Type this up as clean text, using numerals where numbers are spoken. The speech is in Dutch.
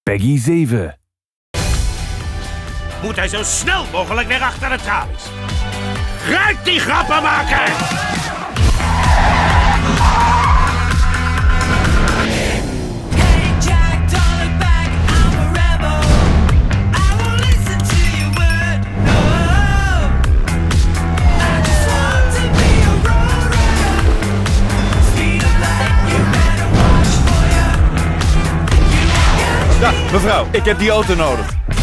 Peggy 7. Moet hij zo snel mogelijk weer achter de tralies. Ruik die grappenmaker! Dag, mevrouw. Ik heb die auto nodig.